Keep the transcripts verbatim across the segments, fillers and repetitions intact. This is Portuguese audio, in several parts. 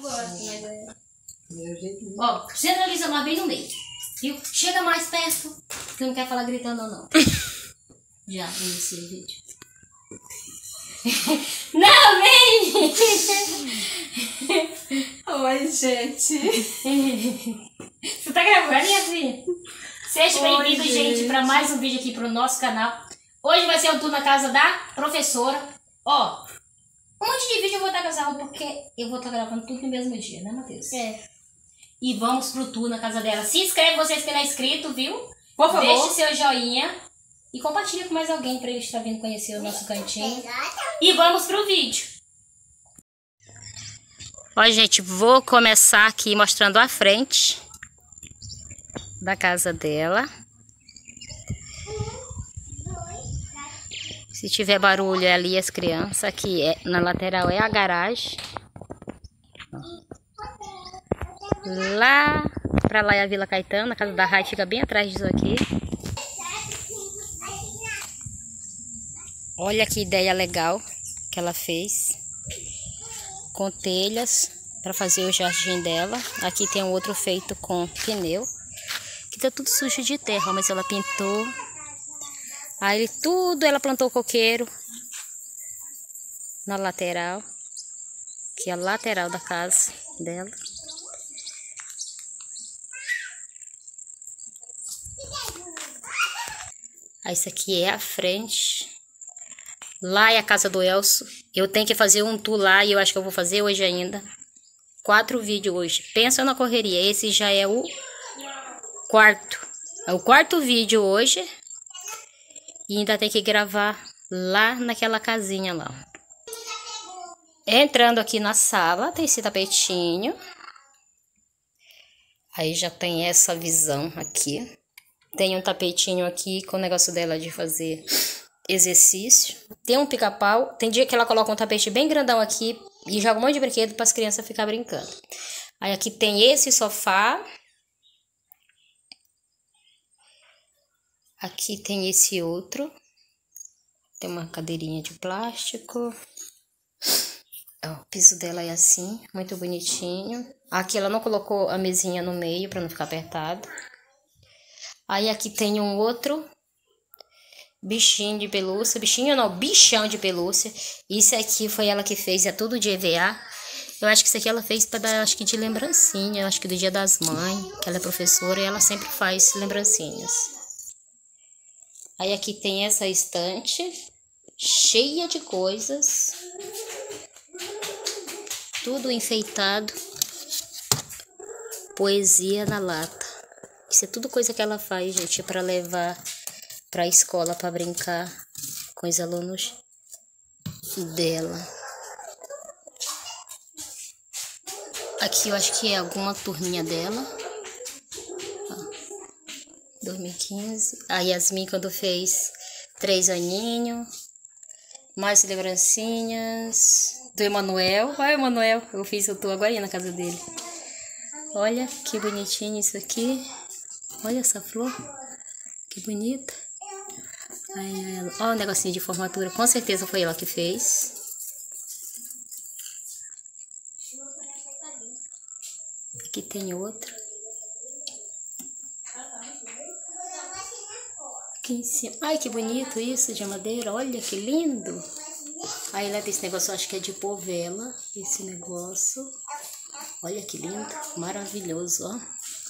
gosto, mas é... Meu jeito. Ó, centraliza mais bem no meio, viu? Chega mais perto, que não quer falar gritando ou não. Já iniciei o vídeo. Não, vem! Oi, gente. Você tá gravando, Yasmin? Seja bem-vindo, gente, gente. para mais um vídeo aqui pro nosso canal. Hoje vai ser o tour na casa da professora. Ó, um monte de vídeo eu vou estar casando porque eu vou estar gravando tudo no mesmo dia, né, Matheus? É. E vamos pro tour na casa dela. Se inscreve vocês que não é inscrito, viu? Por favor. Deixe seu joinha e compartilha com mais alguém para eles estar vindo conhecer o nosso cantinho. E vamos pro vídeo. Ó, gente, vou começar aqui mostrando a frente da casa dela. Se tiver barulho é ali as crianças. Aqui é, na lateral é a garagem. Lá pra lá é a Vila Caetano. A casa da Rai fica bem atrás disso aqui. Olha que ideia legal que ela fez. Com telhas para fazer o jardim dela. Aqui tem um outro feito com pneu. Que tá tudo sujo de terra, mas ela pintou. Aí tudo ela plantou coqueiro na lateral, que é a lateral da casa dela. Aí isso aqui é a frente. Lá é a casa do Elcio. Eu tenho que fazer um tour lá e eu acho que eu vou fazer hoje ainda. Quatro vídeos hoje. Pensa na correria. Esse já é o quarto. É o quarto vídeo hoje. E ainda tem que gravar lá naquela casinha lá. Entrando aqui na sala, tem esse tapetinho. Aí já tem essa visão aqui. Tem um tapetinho aqui com o negócio dela de fazer exercício. Tem um pica-pau. Tem dia que ela coloca um tapete bem grandão aqui e joga um monte de brinquedo para as crianças ficarem brincando. Aí aqui tem esse sofá. Aqui tem esse outro. Tem uma cadeirinha de plástico. Ó, o piso dela é assim, muito bonitinho. Aqui ela não colocou a mesinha no meio para não ficar apertado. Aí aqui tem um outro bichinho de pelúcia. Bichinho não, bichão de pelúcia. Isso aqui foi ela que fez, é tudo de E V A. Eu acho que isso aqui ela fez para dar, acho que de lembrancinha. Acho que do Dia das Mães, que ela é professora e ela sempre faz lembrancinhas. Aí aqui tem essa estante, cheia de coisas. Tudo enfeitado. Poesia na lata. Isso é tudo coisa que ela faz, gente, para levar para a escola, para brincar com os alunos dela. Aqui eu acho que é alguma turminha dela. dois mil e quinze. A Yasmin quando fez três aninhos. Mais lembrancinhas. Do Emanuel. Olha o Emanuel. Eu fiz, eu tô agora na casa dele. Olha que bonitinho isso aqui. Olha essa flor. Que bonita. Aí, ela... Olha o negocinho de formatura. Com certeza foi ela que fez. Aqui tem outro. Aqui em cima. Ai, que bonito isso de madeira. Olha que lindo. Aí lá tem esse negócio, acho que é de povela. Esse negócio. Olha que lindo. Maravilhoso, ó.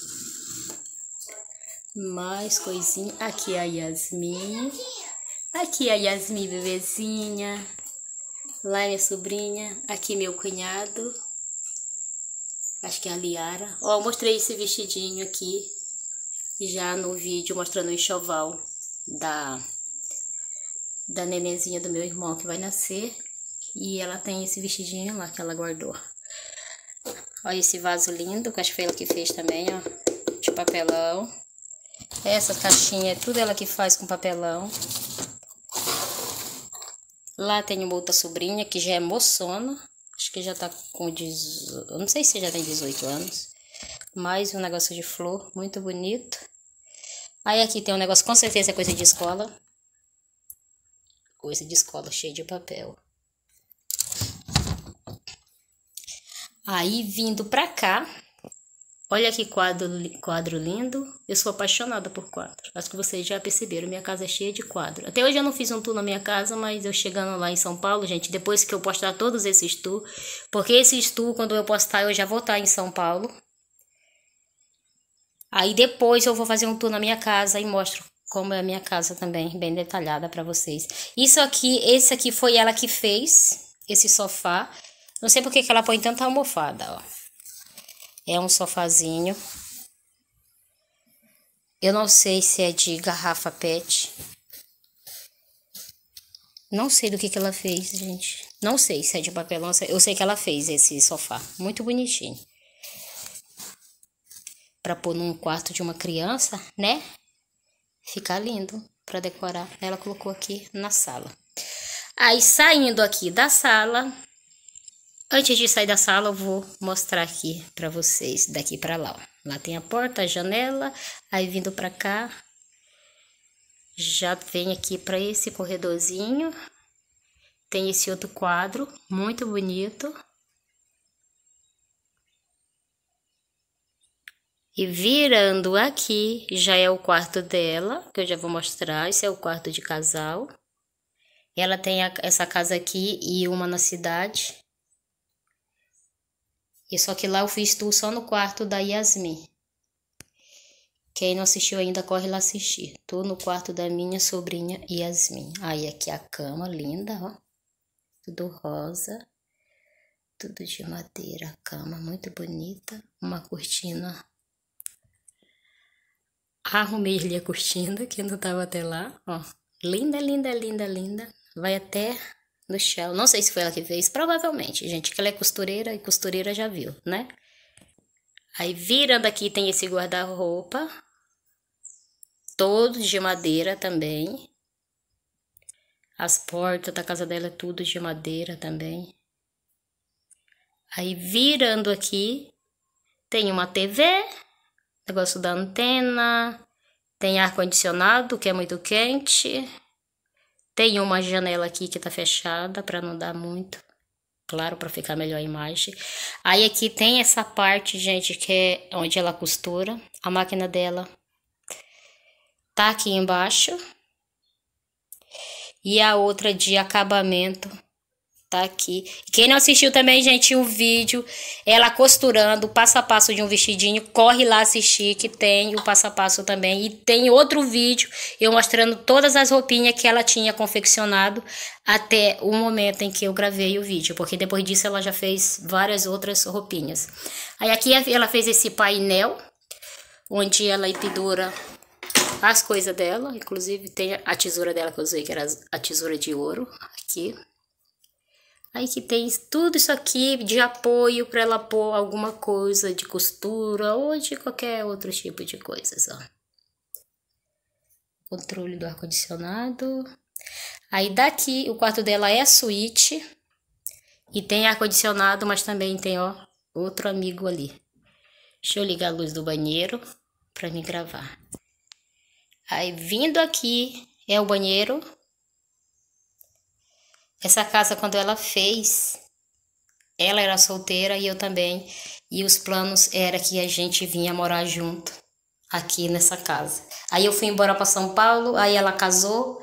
Mais coisinha. Aqui a Yasmin. Aqui a Yasmin bebezinha. Lá é minha sobrinha. Aqui meu cunhado. Acho que é a Liara. Ó, eu mostrei esse vestidinho aqui. Já no vídeo mostrando o enxoval da, da nenenzinha do meu irmão que vai nascer. E ela tem esse vestidinho lá que ela guardou. Olha esse vaso lindo, que acho que foi ela que fez também, ó. De papelão. Essa caixinha é tudo ela que faz com papelão. Lá tem uma outra sobrinha que já é moçona. Acho que já tá com dezoito... Eu não sei se já tem dezoito anos. Mais um negócio de flor, muito bonito. Aí aqui tem um negócio, com certeza é coisa de escola. Coisa de escola, cheio de papel. Aí, vindo pra cá, olha que quadro, quadro lindo. Eu sou apaixonada por quadro. Acho que vocês já perceberam, minha casa é cheia de quadro. Até hoje eu não fiz um tour na minha casa, mas eu chegando lá em São Paulo, gente, depois que eu postar todos esses tours, porque esses tours, quando eu postar, eu já vou estar em São Paulo. Aí depois eu vou fazer um tour na minha casa e mostro como é a minha casa também, bem detalhada pra vocês. Isso aqui, esse aqui foi ela que fez, esse sofá. Não sei por que que ela põe tanta almofada, ó. É um sofazinho. Eu não sei se é de garrafa pet. Não sei do que que ela fez, gente. Não sei se é de papelão. Eu sei que ela fez esse sofá. Muito bonitinho. Pra pôr num quarto de uma criança, né? Ficar lindo pra decorar. Ela colocou aqui na sala. Aí, saindo aqui da sala... Antes de sair da sala, eu vou mostrar aqui pra vocês, daqui pra lá, ó. Lá tem a porta, a janela, aí vindo pra cá, já vem aqui pra esse corredorzinho. Tem esse outro quadro, muito bonito. E virando aqui, já é o quarto dela, que eu já vou mostrar. Esse é o quarto de casal. Ela tem a, essa casa aqui e uma na cidade. E só que lá eu fiz tour só no quarto da Yasmin. Quem não assistiu ainda, corre lá assistir. Tô no quarto da minha sobrinha Yasmin. Aí aqui a cama, linda, ó. Tudo rosa. Tudo de madeira. A cama muito bonita. Uma cortina. Arrumei ali a cortina, que não tava até lá, ó. Linda, linda, linda, linda. Vai até... no chão. Não sei se foi ela que fez, provavelmente, gente, que ela é costureira e costureira já viu, né? Aí virando aqui tem esse guarda-roupa, todo de madeira também. As portas da casa dela é tudo de madeira também. Aí virando aqui tem uma T V, negócio da antena, tem ar-condicionado que é muito quente. Tem uma janela aqui que tá fechada para não dar muito, claro, para ficar melhor a imagem. Aí aqui tem essa parte, gente, que é onde ela costura. A máquina dela tá aqui embaixo. E a outra de acabamento tá aqui. Quem não assistiu também, gente, o vídeo, ela costurando o passo a passo de um vestidinho, corre lá assistir, que tem o passo a passo também. E tem outro vídeo eu mostrando todas as roupinhas que ela tinha confeccionado até o momento em que eu gravei o vídeo, porque depois disso ela já fez várias outras roupinhas. Aí aqui ela fez esse painel, onde ela pendura as coisas dela, inclusive tem a tesoura dela que eu usei, que era a tesoura de ouro, aqui. Aí que tem tudo isso aqui de apoio para ela pôr alguma coisa de costura ou de qualquer outro tipo de coisas, ó. Controle do ar-condicionado. Aí daqui, o quarto dela é a suíte. E tem ar-condicionado, mas também tem, ó, outro amigo ali. Deixa eu ligar a luz do banheiro para me gravar. Aí vindo aqui é o banheiro. Essa casa, quando ela fez, ela era solteira e eu também. E os planos era que a gente vinha morar junto aqui nessa casa. Aí eu fui embora para São Paulo, aí ela casou.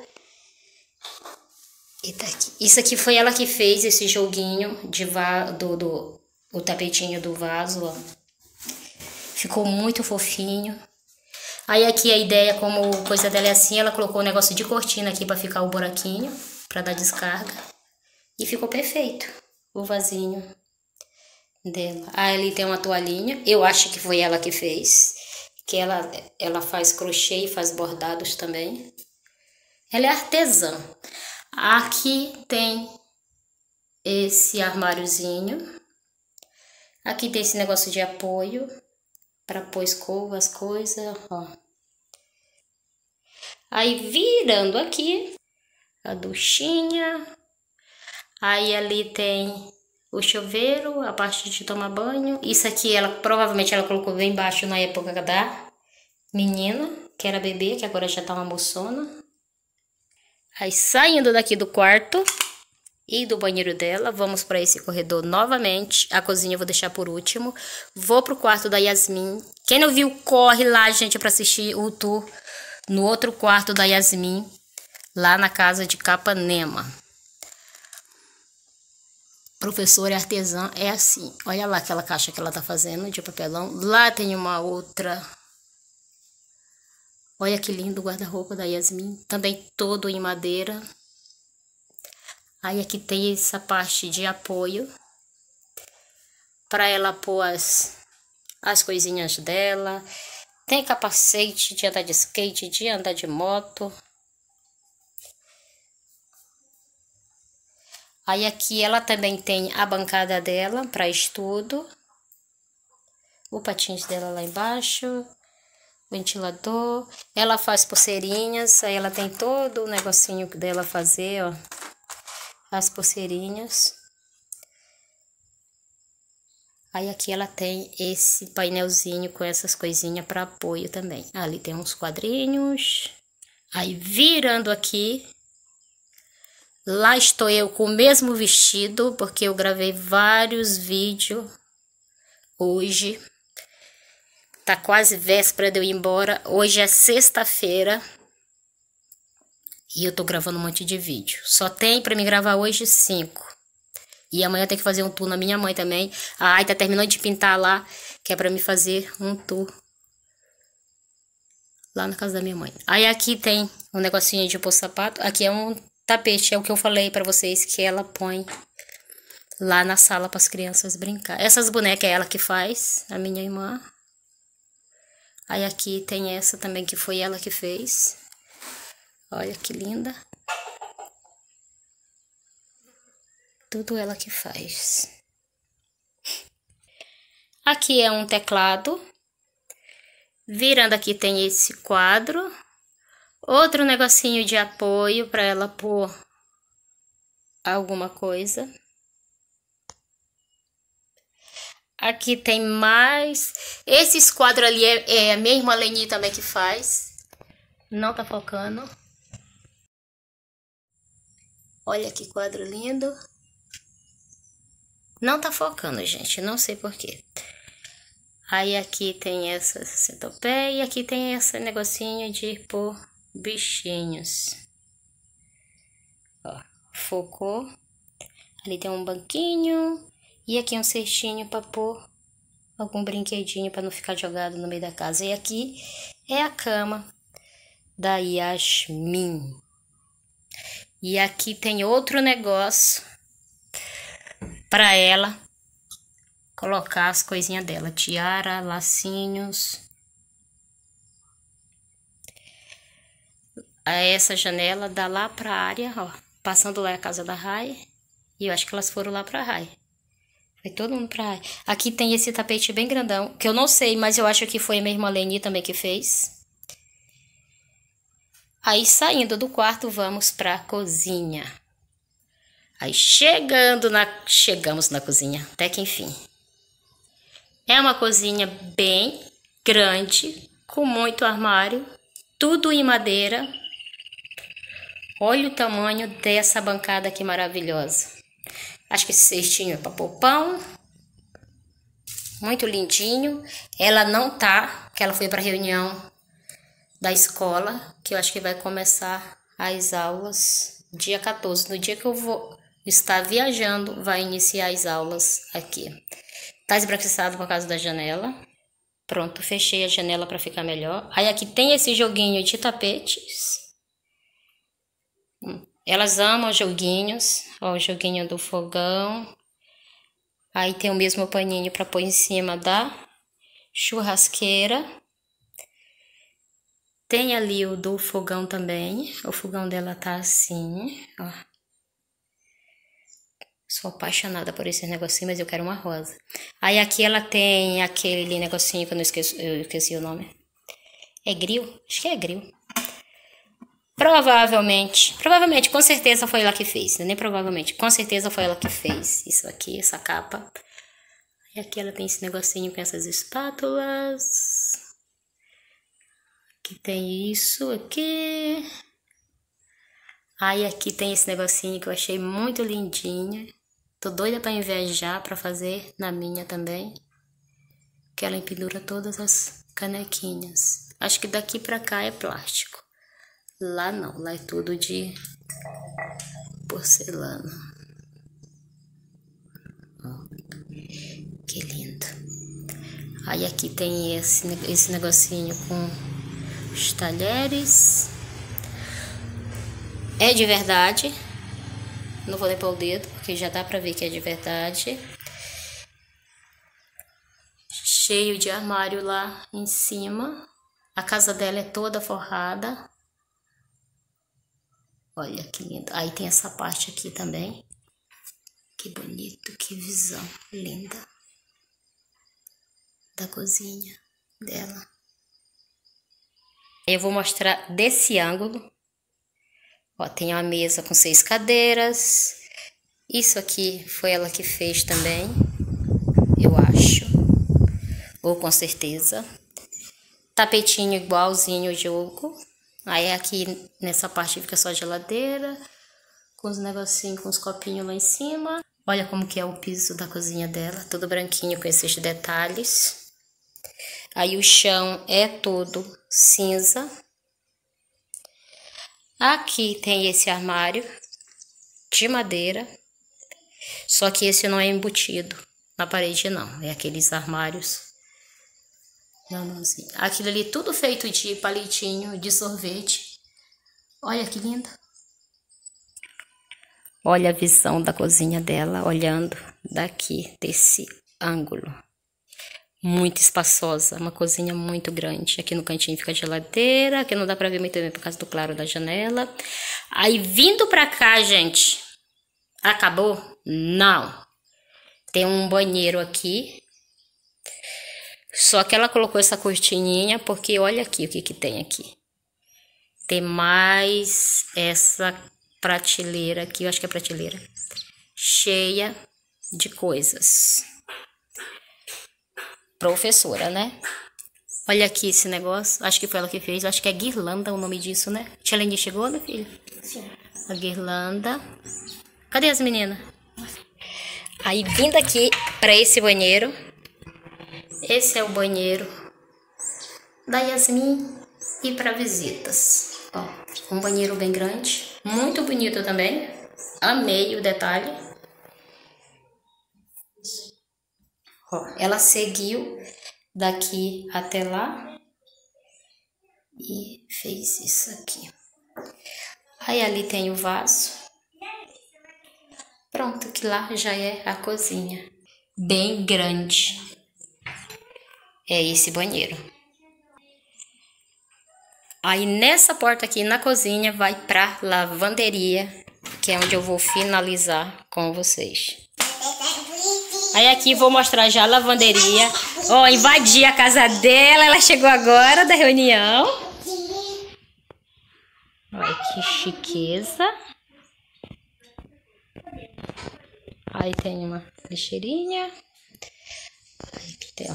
E tá aqui. Isso aqui foi ela que fez esse joguinho de va do, do o tapetinho do vaso, ó. Ficou muito fofinho. Aí aqui a ideia, como coisa dela é assim, ela colocou um negócio de cortina aqui para ficar o buraquinho, para dar descarga. E ficou perfeito o vasinho dela. Aí ali tem uma toalhinha, eu acho que foi ela que fez. Que ela, ela faz crochê e faz bordados também. Ela é artesã. Aqui tem esse armáriozinho. Aqui tem esse negócio de apoio para pôr escova, as coisas, ó. Aí virando aqui, a duchinha. Aí ali tem o chuveiro, a parte de tomar banho. Isso aqui, ela provavelmente ela colocou bem embaixo na época da menina, que era bebê, que agora já tá uma moçona. Aí saindo daqui do quarto, e do banheiro dela. Vamos para esse corredor novamente. A cozinha eu vou deixar por último. Vou pro quarto da Yasmin. Quem não viu, corre lá, gente, para assistir o tour no outro quarto da Yasmin, lá na casa de Capanema. Professora artesã é assim. Olha lá aquela caixa que ela tá fazendo de papelão. Lá tem uma outra. Olha que lindo o guarda-roupa da Yasmin. Também todo em madeira. Aí aqui tem essa parte de apoio. Para ela pôr as, as coisinhas dela. Tem capacete de andar de skate, de andar de moto. Aí aqui ela também tem a bancada dela para estudo. O patins dela lá embaixo. Ventilador. Ela faz pulseirinhas. Aí ela tem todo o negocinho dela fazer, ó. As pulseirinhas. Aí aqui ela tem esse painelzinho com essas coisinhas para apoio também. Ali tem uns quadrinhos. Aí virando aqui. Lá estou eu com o mesmo vestido, porque eu gravei vários vídeos hoje. Tá quase véspera de eu ir embora. Hoje é sexta-feira. E eu tô gravando um monte de vídeo. Só tem pra me gravar hoje cinco. E amanhã eu tenho que fazer um tour na minha mãe também. A Ai tá terminando de pintar lá, que é pra me fazer um tour lá na casa da minha mãe. Aí aqui tem um negocinho de pôr sapato. Aqui é um tapete, é o que eu falei pra vocês, que ela põe lá na sala para as crianças brincar. Essas bonecas é ela que faz, a minha irmã. Aí aqui tem essa também que foi ela que fez. Olha que linda. Tudo ela que faz. Aqui é um teclado. Virando aqui tem esse quadro. Outro negocinho de apoio para ela pôr alguma coisa. Aqui tem mais. Esses quadros ali é, é a minha irmã Leni também que faz. Não tá focando. Olha que quadro lindo. Não tá focando, gente. Não sei porquê. Aí aqui tem essa centopeia. E aqui tem esse negocinho de pôr bichinhos. Ó, focou. Ali tem um banquinho. E aqui um cestinho para pôr algum brinquedinho para não ficar jogado no meio da casa. E aqui é a cama da Yasmin. E aqui tem outro negócio para ela colocar as coisinhas dela. Tiara, lacinhos. Essa janela dá lá para a área, ó. Passando lá a casa da Rai. E eu acho que elas foram lá para a Rai. Foi todo mundo pra área. Aqui tem esse tapete bem grandão, que eu não sei, mas eu acho que foi a minha irmã Leni também que fez. Aí, saindo do quarto, vamos pra cozinha. Aí, chegando na... Chegamos na cozinha, até que enfim. É uma cozinha bem grande, com muito armário, tudo em madeira. Olha o tamanho dessa bancada aqui maravilhosa. Acho que esse cestinho é para pôr pão. Muito lindinho. Ela não tá, que ela foi para reunião da escola, que eu acho que vai começar as aulas dia quatorze. No dia que eu vou estar viajando, vai iniciar as aulas aqui. Tá esbranquiçado por causa da janela. Pronto, fechei a janela para ficar melhor. Aí aqui tem esse joguinho de tapetes. Elas amam joguinhos. Ó, o joguinho do fogão. Aí tem o mesmo paninho para pôr em cima da churrasqueira. Tem ali o do fogão também. O fogão dela tá assim, ó. Sou apaixonada por esse negocinho, mas eu quero uma rosa. Aí aqui ela tem aquele negocinho que eu não esqueci, eu esqueci o nome. É grill? Acho que é grill. Provavelmente, provavelmente, com certeza foi ela que fez, né? Nem provavelmente, com certeza foi ela que fez isso aqui, essa capa. E aqui ela tem esse negocinho com essas espátulas. Aqui tem isso aqui. Aí aqui tem esse negocinho que eu achei muito lindinha. Tô doida pra invejar, pra fazer na minha também. Que ela empendura todas as canequinhas. Acho que daqui pra cá é plástico. Lá não, lá é tudo de porcelana. Ó, que lindo. Aí aqui tem esse, esse negocinho com os talheres. É de verdade. Não vou nem pôr o dedo, porque já dá pra ver que é de verdade. Cheio de armário lá em cima. A casa dela é toda forrada. Olha que lindo. Aí tem essa parte aqui também. Que bonito, que visão linda da cozinha dela. Eu vou mostrar desse ângulo. Ó, tem uma mesa com seis cadeiras. Isso aqui foi ela que fez também, eu acho. Ou com certeza. Tapetinho igualzinho o jogo. Aí aqui nessa parte fica só a geladeira. Com os negocinhos, com os copinhos lá em cima. Olha como que é o piso da cozinha dela. Todo branquinho com esses detalhes. Aí o chão é todo cinza. Aqui tem esse armário de madeira. Só que esse não é embutido na parede não. É aqueles armários. Não, não sei. Aquilo ali tudo feito de palitinho de sorvete. Olha que lindo. Olha a visão da cozinha dela, olhando daqui, desse ângulo. Muito espaçosa, uma cozinha muito grande. Aqui no cantinho fica a geladeira, que não dá pra ver muito bem por causa do claro da janela. Aí vindo pra cá, gente, acabou? Não. Tem um banheiro aqui. Só que ela colocou essa cortininha, porque olha aqui o que que tem aqui. Tem mais essa prateleira aqui, eu acho que é prateleira, cheia de coisas. Professora, né? Olha aqui esse negócio, acho que foi ela que fez, acho que é guirlanda o nome disso, né? Tia Leni chegou, né, filha? Sim. A guirlanda. Cadê as meninas? Aí vindo aqui para esse banheiro. Esse é o banheiro da Yasmin e para visitas. Ó, um banheiro bem grande, muito bonito também. Amei o detalhe. Ó, ela seguiu daqui até lá e fez isso aqui. Aí ali tem o vaso. Pronto, que lá já é a cozinha. Bem grande. É esse banheiro. Aí nessa porta aqui na cozinha vai pra lavanderia, que é onde eu vou finalizar com vocês. Aí aqui vou mostrar já a lavanderia. Ó, invadi a casa dela, ela chegou agora da reunião. Olha que chiqueza. Aí tem uma lixeirinha. Aí tem, ó.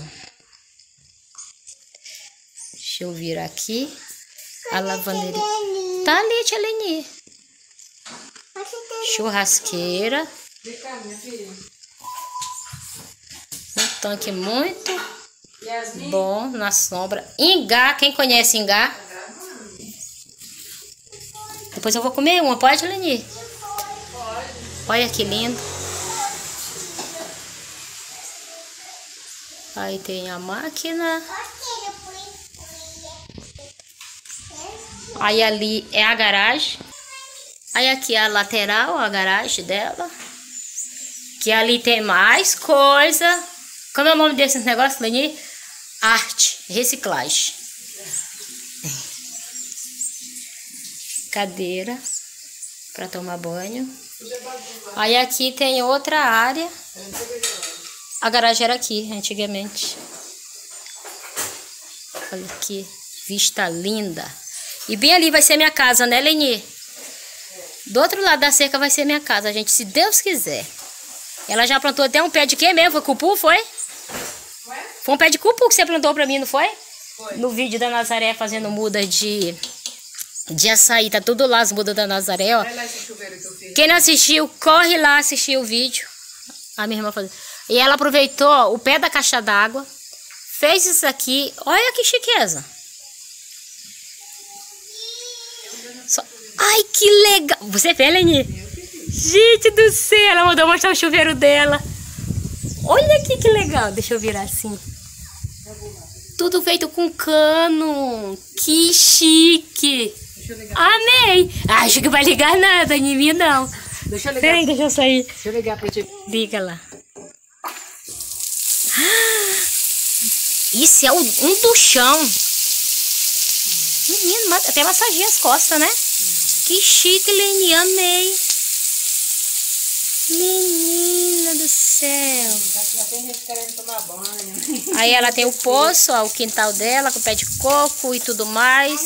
Deixa eu virar aqui. A lavanderia. Tá ali, tia Leni. Churrasqueira. Um tanque muito bom na sombra. Ingá, quem conhece Ingá? Depois eu vou comer uma, pode, Leni? Olha que lindo. Aí tem a máquina. Aí ali é a garagem. Aí aqui é a lateral, a garagem dela. Que ali tem mais coisa. Como é o nome desses negócios, Leni? Arte, reciclagem. Cadeira para tomar banho. Aí aqui tem outra área. A garagem era aqui, antigamente. Olha que vista linda. E bem ali vai ser minha casa, né, Leni? Do outro lado da cerca vai ser minha casa, gente, se Deus quiser. Ela já plantou até um pé de quê mesmo? Foi cupu, foi? Ué? Foi um pé de cupu que você plantou pra mim, não foi? Foi. No vídeo da Nazaré fazendo muda de de açaí, tá tudo lá, as mudas da Nazaré, ó. Vai lá esse chuveiro que eu fiz. Quem não assistiu, corre lá assistir o vídeo. A minha irmã fazendo. E ela aproveitou ó, o pé da caixa d'água, fez isso aqui. Olha que chiqueza. Só... Ai, que legal. Você vê, Leni? Gente do céu, ela mandou mostrar o chuveiro dela. Olha aqui que legal. Deixa eu virar assim. Tudo feito com cano. Que chique. Amei. Acho que vai ligar nada em mim, não. Deixa eu ligar. Peraí, deixa eu sair. Deixa eu ligar pra ti. Liga lá. Isso é um, um duchão. Menino, até massageia as costas, né? Que chique, Leni. Amei. Menina do céu. Já tem gente querendo tomar banho. Aí ela tem o poço, ó, o quintal dela, com o pé de coco e tudo mais.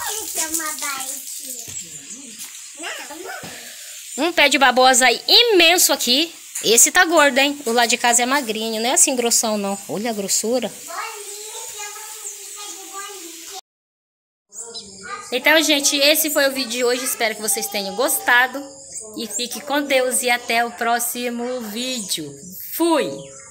Um pé de babosa imenso aqui. Esse tá gordo, hein? O lá de casa é magrinho, não é assim grossão, não. Olha a grossura. Então, gente, esse foi o vídeo de hoje. Espero que vocês tenham gostado. E fique com Deus e até o próximo vídeo. Fui!